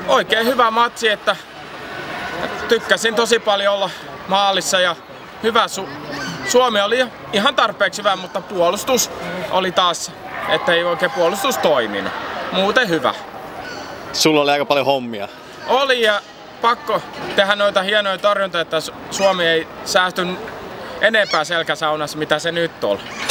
Oikein hyvä matsi, että tykkäsin tosi paljon olla maalissa ja hyvä Suomi oli ihan tarpeeksi hyvä, mutta puolustus oli taas, että ei oikein puolustus toiminut. Muuten hyvä. Sulla oli aika paljon hommia. Oli ja pakko tehdä noita hienoja torjuntoja, että Suomi ei säästy enempää selkäsaunassa mitä se nyt on.